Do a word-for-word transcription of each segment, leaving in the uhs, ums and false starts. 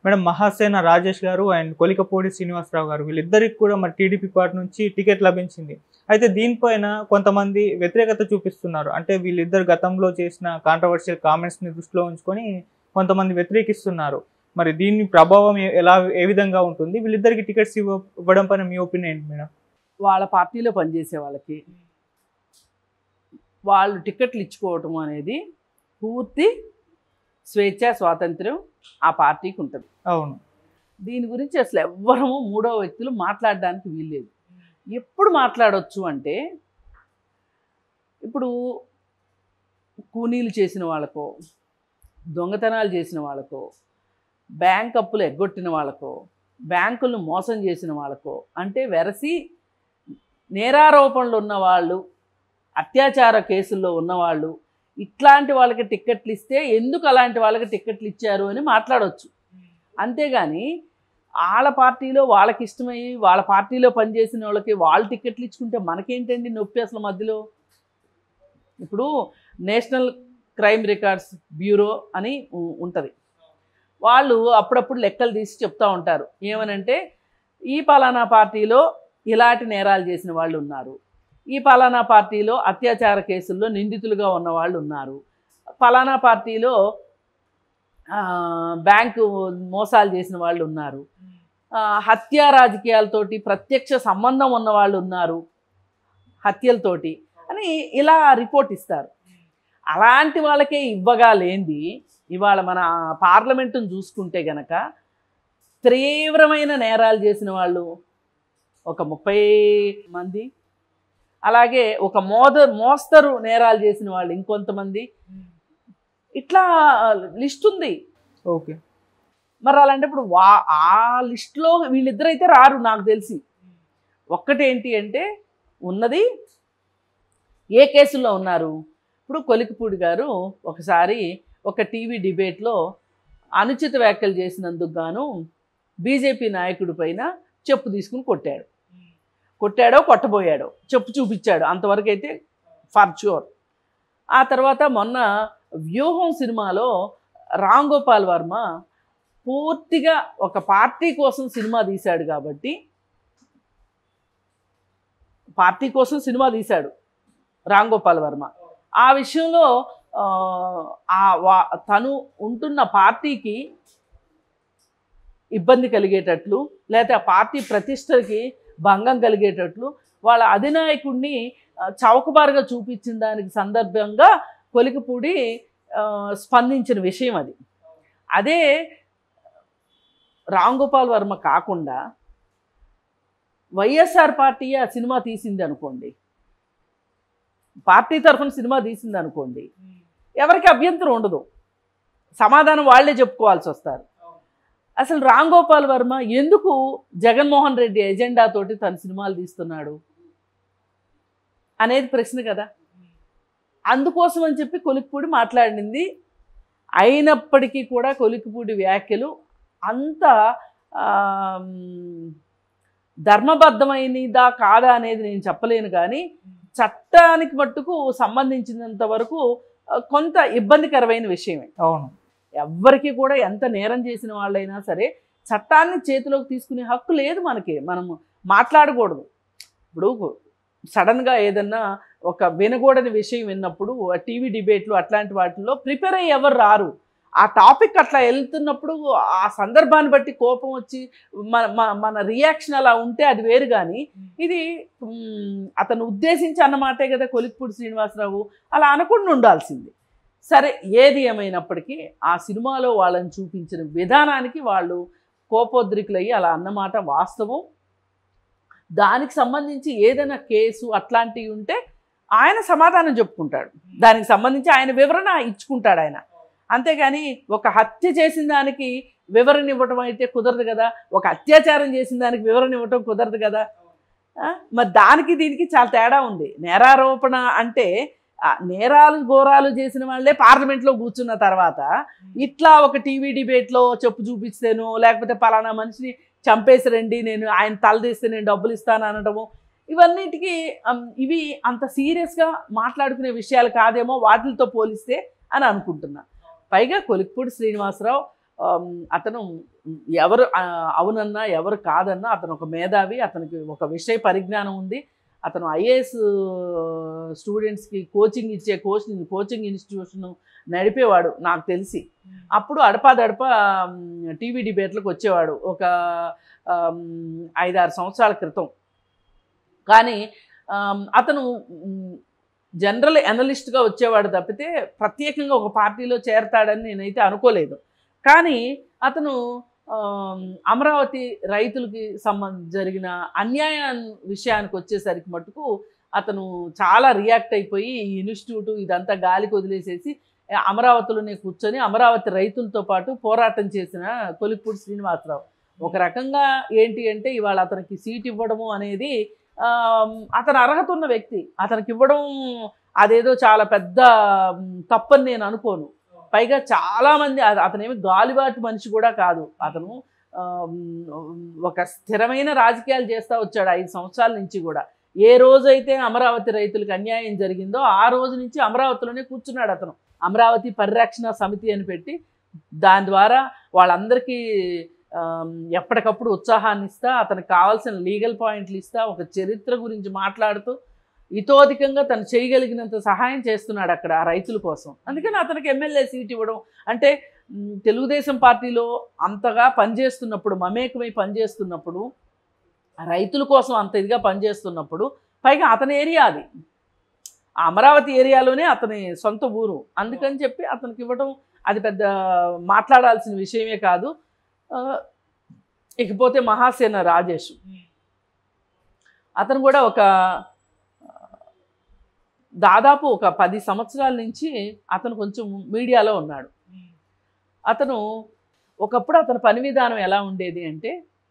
Madam Mahasena Rajesh గారు and Kolikapudi Srinivasarao గారు వీళ్ళిద్దరికి కూడా మరి టీడీపీ పార్టీ నుంచి టికెట్ లభించింది. అయితే దీనిపైన కొంతమంది వ్యతిరేకత చూపిస్తున్నారు. అంటే వీళ్ళిద్దరు గతంలో చేసిన కాంట్రవర్షియల్ కామెంట్స్ని దృష్టిలో ఉంచుకొని కొంతమంది వ్యతిరేకిస్తున్నారు. మరి దీని ప్రభావం ఎలా ఏ విధంగా ఉంటుంది? వీళ్ళిద్దరికి టికెట్స్ ఇవ్వ ఇవ్వడం పైన మీ ఒపీనియన్ ఏంటి మేడం? వాళ్ళ పార్టీలో పనిచేసే వాళ్ళకి వాళ్ళు టికెట్లు ఇచ్చుకోవటం అనేది పూర్తి స్వేచ్ఛ స్వాతంత్ర్యం ఆ పార్టీకి ఉంటుంది. అవును. దీని గురించి అసలు ఎవ్వరము మూడో వ్యక్తులు మాట్లాడడానికి వీల్లేదు. ఎప్పుడు మాట్లాడవచ్చు అంటే ఇప్పుడు కూనీలు చేసిన వాళ్ళకో, దొంగతనాలు చేసిన వాళ్ళకో, బ్యాంక్ అప్పులు ఎగ్గొట్టిన వాళ్ళకో, బ్యాంకులను మోసం చేసిన వాళ్ళకో, అంటే వెరసి నేరారోపణలు ఉన్నవాళ్ళు, అత్యాచార కేసుల్లో ఉన్నవాళ్ళు, ఇట్లాంటి వాళ్ళకి టిక్కెట్లు ఇస్తే ఎందుకు అలాంటి వాళ్ళకి టిక్కెట్లు ఇచ్చారు అని మాట్లాడవచ్చు. అంతేగాని వాళ్ళ పార్టీలో వాళ్ళకి ఇష్టమై వాళ్ళ పార్టీలో పనిచేసిన వాళ్ళకి వాళ్ళు టిక్కెట్లు ఇచ్చుకుంటే మనకేంటండి నొప్పి అసలు మధ్యలో? ఇప్పుడు నేషనల్ క్రైమ్ రికార్డ్స్ బ్యూరో అని ఉంటుంది. వాళ్ళు అప్పుడప్పుడు లెక్కలు తీసి చెప్తూ ఉంటారు. ఏమనంటే ఈ పలానా పార్టీలో ఇలాంటి నేరాలు చేసిన వాళ్ళు ఉన్నారు, ఈ పలానా పార్టీలో అత్యాచార కేసుల్లో నిందితులుగా ఉన్న వాళ్ళు ఉన్నారు, పలానా పార్టీలో బ్యాంకు మోసాలు చేసిన వాళ్ళు ఉన్నారు, హత్యా రాజకీయాలతోటి ప్రత్యక్ష సంబంధం ఉన్న వాళ్ళు ఉన్నారు హత్యలతోటి అని ఇలా రిపోర్ట్ ఇస్తారు. అలాంటి వాళ్ళకే ఇవ్వగా లేనిది ఇవాళ మన పార్లమెంటును చూసుకుంటే గనక తీవ్రమైన నేరాలు చేసిన వాళ్ళు ఒక ముప్పై మంది, అలాగే ఒక మోద మోస్తరు నేరాలు చేసిన వాళ్ళు ఇంకొంతమంది, ఇట్లా లిస్ట్ ఉంది. ఓకే. మరి అలాంటి ఇప్పుడు వా ఆ లిస్టులో వీళ్ళిద్దరు అయితే రారు నాకు తెలిసి. ఒక్కటేంటి అంటే ఉన్నది ఏ కేసుల్లో ఉన్నారు. ఇప్పుడు కొలికపూడి గారు ఒకసారి ఒక టీవీ డిబేట్లో అనుచిత వ్యాఖ్యలు చేసినందుకు గాను బీజేపీ నాయకుడి పైన చెప్పు తీసుకుని కొట్టాడు. కొట్టాడో కొట్టబోయాడో చెప్పు చూపించాడు, అంతవరకు అయితే ఫర్ ష్యూర్. ఆ తర్వాత మొన్న వ్యూహం సినిమాలో రామ్ గోపాల్ వర్మ పూర్తిగా ఒక పార్టీ కోసం సినిమా తీశాడు కాబట్టి, పార్టీ కోసం సినిమా తీశాడు రామ్ గోపాల్ వర్మ. ఆ విషయంలో తను ఉంటున్న పార్టీకి ఇబ్బంది కలిగేటట్లు లేకపోతే ఆ పార్టీ ప్రతిష్టకి భంగం కలిగేటట్లు వాళ్ళ అధినాయకుడిని చౌకబారుగా చూపించిన దానికి సందర్భంగా కొలికపూడి స్పందించిన విషయం అది. అదే రామ్ గోపాల్ వర్మ కాకుండా వైఎస్ఆర్ పార్టీ ఆ సినిమా తీసింది అనుకోండి, పార్టీ తరఫున సినిమా తీసింది అనుకోండి, ఎవరికి అభ్యంతరం ఉండదు, సమాధానం వాళ్ళే చెప్పుకోవాల్సి వస్తారు. అసలు రామ్ గోపాల్ వర్మ ఎందుకు జగన్మోహన్ రెడ్డి ఎజెండాతోటి తన సినిమాలు తీస్తున్నాడు అనేది ప్రశ్న కదా. అందుకోసం అని చెప్పి కొలికపూడి మాట్లాడింది. అయినప్పటికీ కూడా కొలికపూడి వ్యాఖ్యలు అంత ధర్మబద్ధమైనదా కాదా అనేది నేను చెప్పలేను, కానీ చట్టానికి మట్టుకు సంబంధించినంత వరకు కొంత ఇబ్బందికరమైన విషయమే. అవును. ఎవ్వరికి కూడా ఎంత నేరం చేసిన వాళ్ళైనా సరే చట్టాన్ని చేతిలోకి తీసుకునే హక్కు లేదు మనకి. మనము మాట్లాడకూడదు. ఇప్పుడు సడన్గా ఏదన్నా ఒక వినకూడని విషయం విన్నప్పుడు టీవీ డిబేట్లు అట్లాంటి వాటిల్లో ప్రిపేర్ అయ్యి ఎవరు రారు. ఆ టాపిక్ అట్లా వెళ్తున్నప్పుడు ఆ సందర్భాన్ని బట్టి కోపం వచ్చి మన మన రియాక్షన్ అలా ఉంటే అది వేరు, కానీ ఇది అతను ఉద్దేశించి అన్నమాటే కదా కొలికపూడి శ్రీనివాసరావు, అలా అనకుండా ఉండాల్సింది. సరే, ఏది ఏమైనప్పటికీ ఆ సినిమాలో వాళ్ళని చూపించిన విధానానికి వాళ్ళు కోపోద్రికులయ్యి అలా అన్నమాట వాస్తవం. దానికి సంబంధించి ఏదైనా కేసు అట్లాంటివి ఉంటే ఆయన సమాధానం చెప్పుకుంటాడు, దానికి సంబంధించి ఆయన వివరణ ఇచ్చుకుంటాడు ఆయన. అంతేగాని ఒక హత్య చేసిన దానికి వివరణ ఇవ్వటం అయితే కుదరదు కదా, ఒక అత్యాచారం చేసిన దానికి వివరణ ఇవ్వటం కుదరదు కదా. మరి దానికి దీనికి చాలా తేడా ఉంది. నేరారోపణ అంటే నేరాలు ఘోరాలు చేసిన వాళ్ళే పార్లమెంట్లో కూర్చున్న తర్వాత ఇట్లా ఒక టీవీ డిబేట్లో చెప్పు చూపిస్తేనో లేకపోతే పలానా మనిషిని చంపేసి రండి నేను ఆయన తలదీస్తే నేను డబ్బులు ఇస్తాను అనడము, ఇవన్నిటికీ ఇవి అంత సీరియస్గా మాట్లాడుకునే విషయాలు కాదేమో వాటితో పోలిస్తే అని అనుకుంటున్నా. పైగా కొలికపూడి శ్రీనివాసరావు అతను ఎవరు అవునన్నా ఎవరు కాదన్నా అతను ఒక మేధావి, అతనికి ఒక విషయ పరిజ్ఞానం ఉంది. అతను ఐఏఎస్ స్టూడెంట్స్కి కోచింగ్ ఇచ్చే కోచింగ్ కోచింగ్ ఇన్స్టిట్యూషన్ నడిపేవాడు నాకు తెలిసి. అప్పుడు అడపాదడప టీవీ డిబేట్లకు వచ్చేవాడు ఒక ఐదారు సంవత్సరాల క్రితం. కానీ అతను జనరల్ అనలిస్ట్గా వచ్చేవాడు తప్పితే ప్రత్యేకంగా ఒక పార్టీలో చేరతాడని నేనైతే అనుకోలేదు. కానీ అతను అమరావతి రైతులకి సంబంధ జరిగిన అన్యాయ విషయానికి వచ్చేసరికి మటుకు అతను చాలా రియాక్ట్ అయిపోయి ఈ ఇన్స్టిట్యూట్ ఇదంతా గాలికి వదిలేసేసి అమరావతిలోనే కూర్చొని అమరావతి రైతులతో పాటు పోరాటం చేసిన కొలిక్పూడి శ్రీనివాసరావు. ఒక రకంగా ఏంటి అంటే ఇవాళ అతనికి సీట్ ఇవ్వడము అనేది అతను అర్హత ఉన్న వ్యక్తి, అతనికి ఇవ్వడం అదేదో చాలా పెద్ద తప్పని నేను అనుకోను. పైగా చాలామంది అతనేమి గాలిబాటు మనిషి కూడా కాదు. అతను ఒక స్థిరమైన రాజకీయాలు చేస్తూ వచ్చాడు ఐదు సంవత్సరాల నుంచి కూడా. ఏ రోజైతే అమరావతి రైతులకు అన్యాయం జరిగిందో ఆ రోజు నుంచి అమరావతిలోనే కూర్చున్నాడు అతను. అమరావతి పరిరక్షణ సమితి అని పెట్టి దాని ద్వారా వాళ్ళందరికీ ఎప్పటికప్పుడు ఉత్సాహాన్ని ఇస్తా, అతనికి కావాల్సిన లీగల్ పాయింట్లు ఇస్తా, ఒక చరిత్ర గురించి మాట్లాడుతూ ఇతోధికంగా తను చేయగలిగినంత సహాయం చేస్తున్నాడు అక్కడ ఆ రైతుల కోసం. అందుకని అతనికి ఎమ్మెల్యే సీట్ ఇవ్వడం అంటే తెలుగుదేశం పార్టీలో అంతగా పనిచేస్తున్నప్పుడు, మమేకమై పనిచేస్తున్నప్పుడు, రైతుల కోసం అంత ఇదిగా పనిచేస్తున్నప్పుడు, పైగా అతని ఏరియా అది, ఆ అమరావతి ఏరియాలోనే అతని సొంత ఊరు. అందుకని చెప్పి అతనికి ఇవ్వడం అది పెద్ద మాట్లాడాల్సిన విషయమే కాదు. ఇకపోతే మహాసేన రాజేష్, అతను కూడా ఒక దాదాపు ఒక పది సంవత్సరాల నుంచి అతను కొంచెం మీడియాలో ఉన్నాడు. అతను ఒకప్పుడు అతని పని విధానం ఎలా ఉండేది అంటే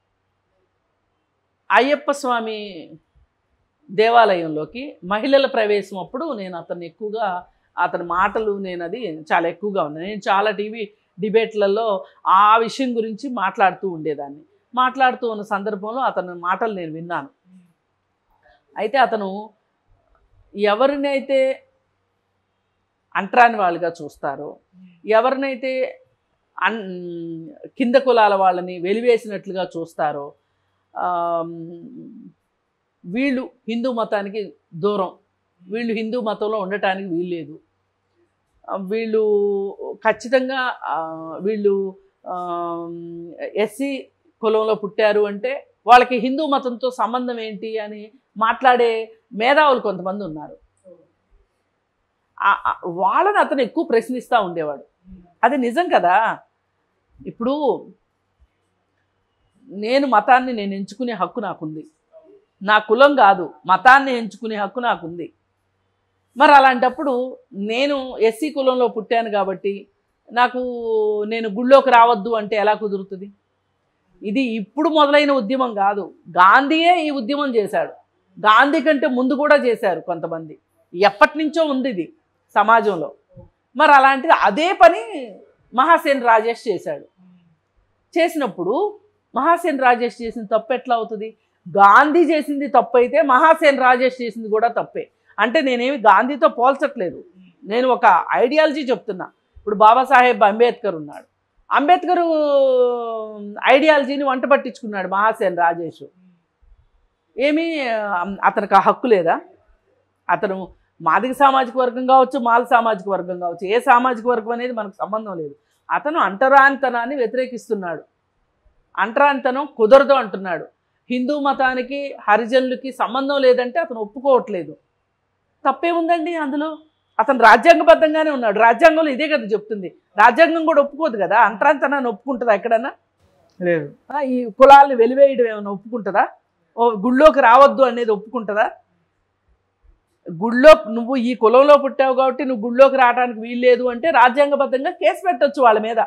అయ్యప్ప స్వామి దేవాలయంలోకి మహిళల ప్రవేశం అప్పుడు నేను అతన్ని ఎక్కువగా అతని మాటలు నేను అది చాలా ఎక్కువగా ఉంది. నేను చాలా టీవీ డిబేట్లలో ఆ విషయం గురించి మాట్లాడుతూ ఉండేదాన్ని. మాట్లాడుతూ ఉన్న సందర్భంలో అతని మాటలు నేను విన్నాను. అయితే అతను ఎవరినైతే అంటరాని వాళ్ళుగా చూస్తారో, ఎవరినైతే అన్ కింద కులాల వాళ్ళని వెలివేసినట్లుగా చూస్తారో, వీళ్ళు హిందూ మతానికి దూరం, వీళ్ళు హిందూ మతంలో ఉండటానికి వీల్లేదు, వీళ్ళు ఖచ్చితంగా వీళ్ళు ఎస్సీ కులంలో పుట్టారు అంటే వాళ్ళకి హిందూ మతంతో సంబంధం ఏంటి అని మాట్లాడే మేధావులు కొంతమంది ఉన్నారు. వాళ్ళని అతను ఎక్కువ ప్రశ్నిస్తూ ఉండేవాడు. అది నిజం కదా. ఇప్పుడు నేను మతాన్ని నేను ఎంచుకునే హక్కు నాకుంది, నా కులం కాదు మతాన్ని ఎంచుకునే హక్కు నాకుంది. మరి అలాంటప్పుడు నేను ఎస్సీ కులంలో పుట్టాను కాబట్టి నాకు నేను గుళ్ళోకి రావద్దు అంటే ఎలా కుదురుతుంది? ఇది ఇప్పుడు మొదలైన ఉద్యమం కాదు, గాంధీయే ఈ ఉద్యమం చేశాడు. గాంధీ కంటే ముందు కూడా చేశారు కొంతమంది, ఎప్పటి నుంచో ఉంది ఇది సమాజంలో. మరి అలాంటిది అదే పని మహాసేన రాజేష్ చేశాడు. చేసినప్పుడు మహాసేన రాజేష్ చేసిన తప్పు ఎట్లా అవుతుంది? గాంధీ చేసింది తప్పు అయితే మహాసేన రాజేష్ చేసింది కూడా తప్పే. అంటే నేనేమి గాంధీతో పోల్చట్లేదు, నేను ఒక ఐడియాలజీ చెప్తున్నా. ఇప్పుడు బాబాసాహెబ్ అంబేద్కర్ ఉన్నాడు, అంబేద్కర్ ఐడియాలజీని వంట పట్టించుకున్నాడు మహాసేన రాజేష్. ఏమీ అతనికి ఆ హక్కు లేదా? అతను మాదిగ సామాజిక వర్గం కావచ్చు, మాల సామాజిక వర్గం కావచ్చు, ఏ సామాజిక వర్గం అనేది మనకు సంబంధం లేదు. అతను అంటరానితనాన్ని వ్యతిరేకిస్తున్నాడు, అంటరానితనం కుదరదు అంటున్నాడు. హిందూ మతానికి హరిజనులకి సంబంధం లేదంటే అతను ఒప్పుకోవట్లేదు. తప్పేముందండి అందులో? అతను రాజ్యాంగబద్ధంగానే ఉన్నాడు, రాజ్యాంగంలో ఇదే కదా చెప్తుంది. రాజ్యాంగం కూడా ఒప్పుకోదు కదా, అంటరానితనాన్ని ఒప్పుకుంటుందా ఎక్కడన్నా? లేదు. ఈ కులాలను వెలివేయడం ఏమైనా ఒప్పుకుంటుందా? ఓ గుళ్ళోకి రావద్దు అనేది ఒప్పుకుంటుందా? గుళ్ళో నువ్వు ఈ కులంలో పుట్టావు కాబట్టి నువ్వు గుళ్ళోకి రావడానికి వీల్లేదు అంటే రాజ్యాంగబద్ధంగా కేసు పెట్టచ్చు వాళ్ళ మీద.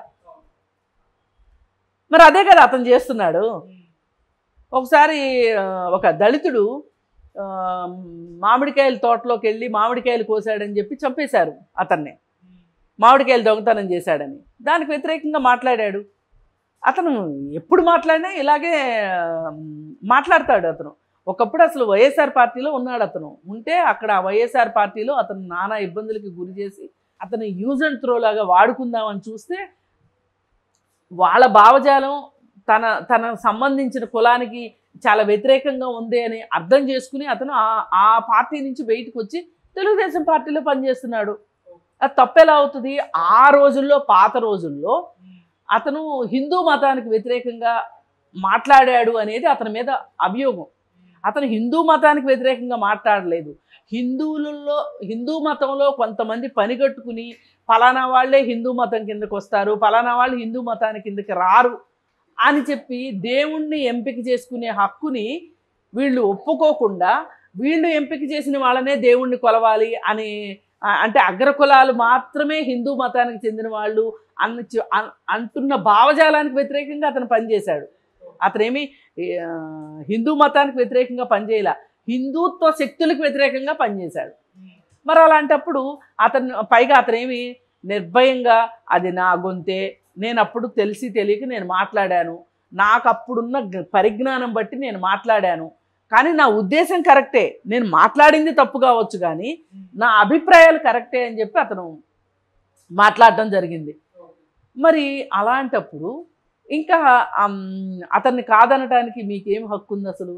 మరి అదే కదా అతను చేస్తున్నాడు. ఒకసారి ఒక దళితుడు మామిడికాయల తోటలోకి వెళ్ళి మామిడికాయలు కోసాడని చెప్పి చంపేశారు అతన్ని, మామిడికాయలు దొంగతనం చేశాడని. దానికి వ్యతిరేకంగా మాట్లాడాడు. అతను ఎప్పుడు మాట్లాడినా ఇలాగే మాట్లాడతాడు అతను. ఒకప్పుడు అసలు వైఎస్ఆర్ పార్టీలో ఉన్నాడు అతను, ఉంటే అక్కడ ఆ వైఎస్ఆర్ పార్టీలో అతను నానా ఇబ్బందులకి గురి చేసి అతను యూజ్ అండ్ త్రో లాగా వాడుకుందామని చూస్తే వాళ్ళ భావజాలం తన తన సంబంధించిన కులానికి చాలా వ్యతిరేకంగా ఉంది అని అర్థం చేసుకుని అతను ఆ ఆ పార్టీ నుంచి బయటకు వచ్చి తెలుగుదేశం పార్టీలో పనిచేస్తున్నాడు. అది తప్పెలా అవుతుంది? ఆ రోజుల్లో, పాత రోజుల్లో అతను హిందూ మతానికి వ్యతిరేకంగా మాట్లాడాడు అనేది అతని మీద అభియోగం. అతను హిందూ మతానికి వ్యతిరేకంగా మాట్లాడలేదు. హిందువులలో హిందూ మతంలో కొంతమంది పనిగట్టుకుని ఫలానా వాళ్ళే హిందూ మతం కిందకు వస్తారు, ఫలానా వాళ్ళు హిందూ మతానికి కిందకి రారు అని చెప్పి దేవుణ్ణి ఎంపిక చేసుకునే హక్కుని వీళ్ళు ఒప్పుకోకుండా వీళ్ళు ఎంపిక చేసిన వాళ్ళనే దేవుణ్ణి కొలవాలి అని, అంటే అగ్రకులాలు మాత్రమే హిందూ మతానికి చెందిన వాళ్ళు అన్న అంటున్న భావజాలానికి వ్యతిరేకంగా అతను పనిచేశాడు. అతనేమి హిందూ మతానికి వ్యతిరేకంగా పనిచేయాల, హిందుత్వ శక్తులకు వ్యతిరేకంగా పనిచేశాడు. మరి అలాంటప్పుడు అతను పైగా అతనేమి నిర్భయంగా అది నా గొంతే, నేను అప్పుడు తెలిసి తెలియక నేను మాట్లాడాను, నాకు అప్పుడున్న పరిజ్ఞానం బట్టి నేను మాట్లాడాను, కానీ నా ఉద్దేశం కరెక్టే, నేను మాట్లాడింది తప్పు కావచ్చు కానీ నా అభిప్రాయాలు కరెక్టే అని చెప్పి అతను మాట్లాడటం జరిగింది. మరి అలాంటప్పుడు ఇంకా అతన్ని కాదనటానికి మీకేం హక్కు ఉంది అసలు?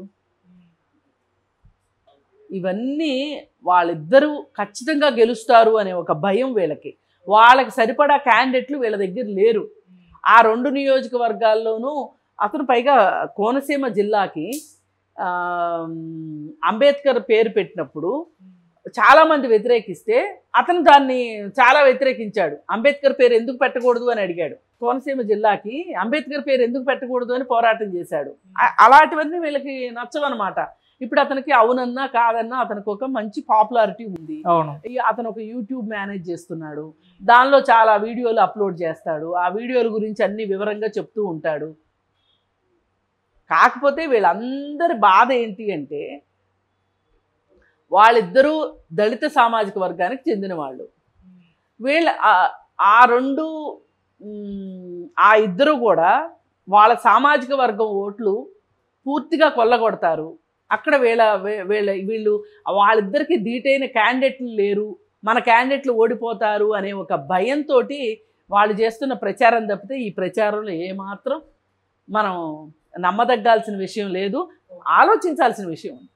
ఇవన్నీ వాళ్ళిద్దరూ ఖచ్చితంగా గెలుస్తారు అనే ఒక భయం వీళ్ళకి. వాళ్ళకి సరిపడా క్యాండిడేట్లు వీళ్ళ దగ్గర లేరు. ఆ రెండు నియోజకవర్గాల్లోనూ అతను పైగా కోనసీమ జిల్లాకి అంబేద్కర్ పేరు పెట్టినప్పుడు చాలామంది వ్యతిరేకిస్తే అతను దాన్ని చాలా వ్యతిరేకించాడు. అంబేద్కర్ పేరు ఎందుకు పెట్టకూడదు అని అడిగాడు. కోనసీమ జిల్లాకి అంబేద్కర్ పేరు ఎందుకు పెట్టకూడదు అని పోరాటం చేశాడు. అలాంటివన్నీ వీళ్ళకి నచ్చవన్నమాట. ఇప్పుడు అతనికి అవునన్నా కాదన్నా అతనికి ఒక మంచి పాపులారిటీ ఉంది. అతను ఒక యూట్యూబ్ మేనేజ్ చేస్తున్నాడు, దానిలో చాలా వీడియోలు అప్లోడ్ చేస్తాడు, ఆ వీడియోల గురించి అన్ని వివరంగా చెప్తూ ఉంటాడు. కాకపోతే వీళ్ళందరి బాధ ఏంటి అంటే వాళ్ళిద్దరూ దళిత సామాజిక వర్గానికి చెందిన వాళ్ళు. వీళ్ళ ఆ రెండు ఆ ఇద్దరు కూడా వాళ్ళ సామాజిక వర్గం ఓట్లు పూర్తిగా కొల్లగొడతారు. అక్కడ వీళ్ళ వీళ్ళ వీళ్ళు వాళ్ళిద్దరికీ ధీటైన క్యాండిడేట్లు లేరు, మన క్యాండిడేట్లు ఓడిపోతారు అనే ఒక భయంతో వాళ్ళు చేస్తున్న ప్రచారం తప్పితే ఈ ప్రచారంలో ఏమాత్రం మనం నమ్మదగ్గాల్సిన విషయం లేదు, ఆలోచించాల్సిన విషయం.